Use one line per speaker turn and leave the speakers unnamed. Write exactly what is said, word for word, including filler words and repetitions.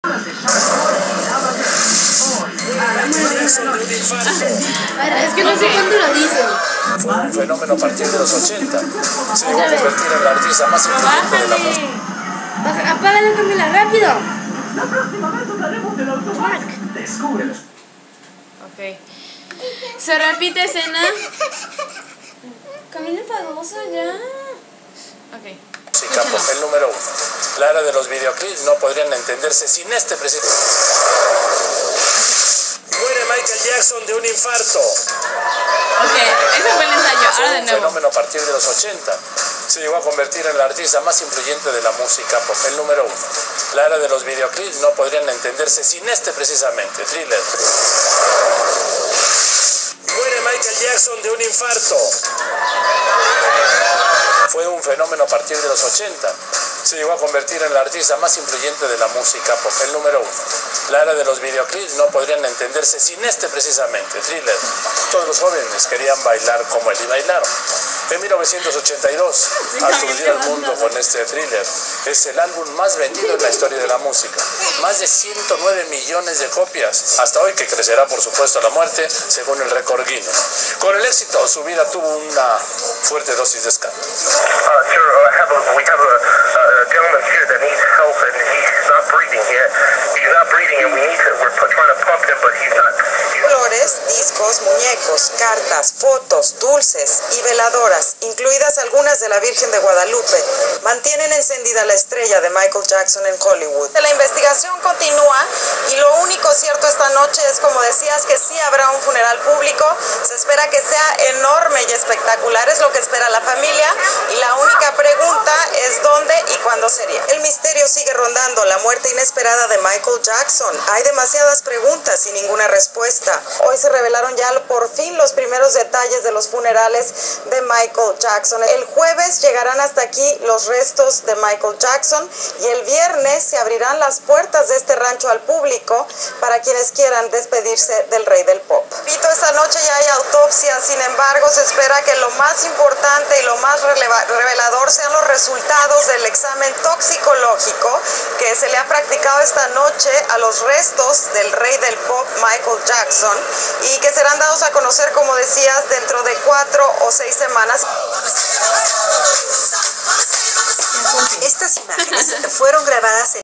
Es que no sé cuándo lo dice.
Fue un fenómeno a partir de los ochenta. Se llegó a convertir en la artista más influyente de la música.
Apágala, Camila, rápido.
La próxima vez hablaremos del automac. Descúbrelo.
Ok. Se repite escena. Camila enfadosa ya. Ok.
Música, papel número uno. La era de los videoclips no podrían entenderse sin este presidente. Muere Michael Jackson de un infarto.
Ok, ese fue el ensayo.
Fue
Ahora de
un
nuevo.
fenómeno a partir de los ochenta. Se llegó a convertir en la artista más influyente de la música, papel número uno. La era de los videoclips no podrían entenderse sin este precisamente, Thriller. Muere Michael Jackson de un infarto. Fue un fenómeno a partir de los ochenta. Se llegó a convertir en la artista más influyente de la música, papel número uno. La era de los videoclips no podrían entenderse sin este precisamente, Thriller. Todos los jóvenes querían bailar como él y bailaron. En mil novecientos ochenta y dos, aturdió al mundo con este Thriller. Es el álbum más vendido en la historia de la música. Más de ciento nueve millones de copias. Hasta hoy, que crecerá por supuesto a la muerte, según el récord Guinness. Con el éxito, su vida tuvo una fuerte dosis de escándalo.
Uh, sir, uh, I have a, we have a, a gentleman here that needs help and he's not breathing yet. He's not breathing and we need to, we're trying to pump him, but he's not. He's...
Flores, discos, muñecos, cartas, fotos, dulces y veladoras, incluidas algunas de la Virgen de Guadalupe, mantienen encendida la estrella de Michael Jackson en Hollywood. La investigación continúa y lo único cierto esta noche es, como decías, que sí habrá un funeral público. Se espera que sea enorme y espectacular, es lo que espera la familia, y la única pregunta es dónde y cuándo sería. El misterio sigue rondando la muerte inesperada de Michael Jackson. Hay demasiadas preguntas y ninguna respuesta. Hoy se revelaron ya por fin los primeros detalles de los funerales de Michael Jackson. El jueves llegarán hasta aquí los restos de Michael Jackson y el viernes se abrirán las puertas de este rancho al público para quienes quieran despedirse del rey del pop. Pito, esta noche ya hay autopsia, sin embargo se espera que lo más importante y lo más revelador sean los resultados del examen toxicológico que se le ha practicado esta noche a los restos del rey del pop Michael Jackson y que serán dados a conocer, como decías, dentro de cuatro o seis semanas.
Estas imágenes fueron grabadas en